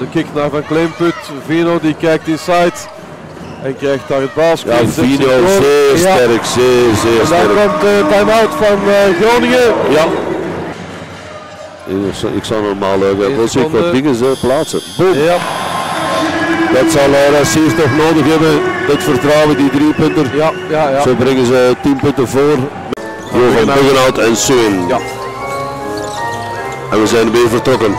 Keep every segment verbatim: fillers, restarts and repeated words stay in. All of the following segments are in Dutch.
De kick naar Van Kleemput. Vino die kijkt inside. En krijgt daar het balspel. Ja, Vino zeer sterk, ja. zeer, zeer en sterk. dan komt de time-out van uh, Groningen. Ja. Ik, ik zou normaal uh, wel zich wat dingen uh, plaatsen. Boom. Ja. Dat zal uh, Racers toch nodig hebben, dat vertrouwen, die drie punten. Ja, ja, ja. Zo brengen ze tien punten voor. Door van Buggenhout en Suin. Ja. En we zijn weer vertrokken.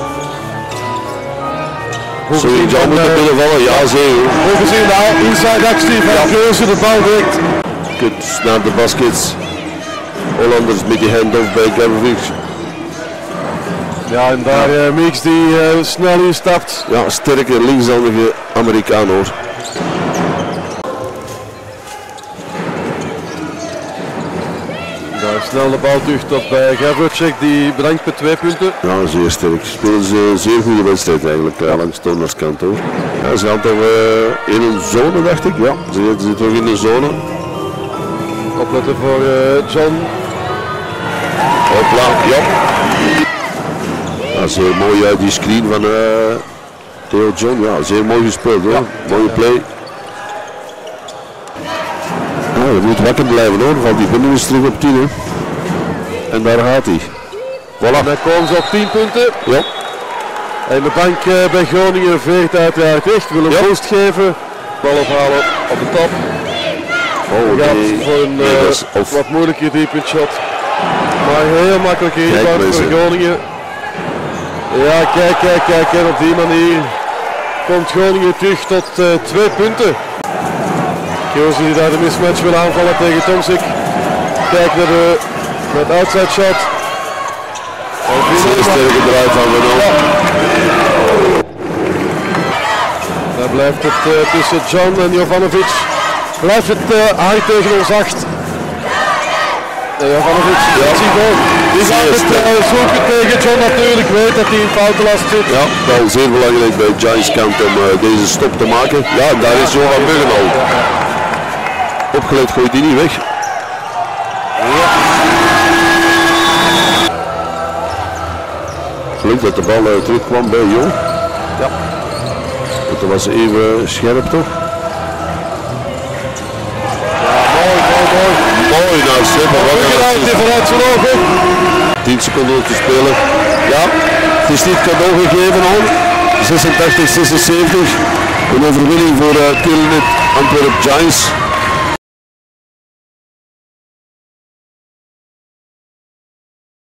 Suin John moet er binnen vallen, ja zeker. Hoe gezien de inside actie van Geuze, de bal werkt. Kut naar de baskets. Hollanders met die hand-off bij Gavrovic. Ja, en daar uh, Meeks die uh, snel instapt. Ja, sterke linkshandige Amerikaan hoor. Daar snel de bal terug tot bij Gavrovic, die bedankt met twee punten. Ja, zeer sterk. Spelen ze een zeer goede wedstrijd eigenlijk, uh, langs Torners kant hoor. Ja, ze gaan toch uh, in een zone dacht ik, ja. Ze zitten toch in de zone. Opletten voor uh, John. Hopla, ja. Ja, zeer mooi uit uh, die screen van uh, Theo John, ja, zeer mooi gespeeld hoor. Ja. Mooie play. Ja, je moet wakker blijven hoor, want die binnen is terug op tien hè. En daar gaat hij. Voilà. En dan komen ze op tien punten. Ja. En de bank uh, bij Groningen veert uiteraard echt, wil een ja. boost geven. Bal ophalen op de top. Oh, gaat nee. voor een nee, uh, is of... wat moeilijke driepuntshot. Maar heel makkelijk rebound voor Groningen. Ja, kijk, kijk, kijk. En op die manier komt Groningen terug tot uh, twee punten. Geuze die daar de mismatch wil aanvallen tegen Tomsik. Kijk naar de met outside shot. Zeer sterke draai van Renault. Ja. Daar blijft het uh, tussen John en Jovanovic. Blijft het uh, hard tegen ons acht. Ja, Jovanovic, ja. Die gaat het uh, zoeken tegen John natuurlijk. Weet dat hij in foutenlast zit. Ja, wel zeer belangrijk bij Giants kant om uh, deze stop te maken. Ja, daar is Johan Buggenhout. Ja, ja. Opgelet gooit hij niet weg. Ja. Gelukkig dat de bal uh, terugkwam bij Jong. Ja. Want dat was even scherp toch? Ja, mooi, mooi, mooi. Mooi, nou super. Wat vooruit zijn ogen. tien seconden te spelen. Ja, het is niet cadeau gegeven hoor. zesentachtig zesenzeventig. Een overwinning voor uh, Tilnet Antwerp Giants.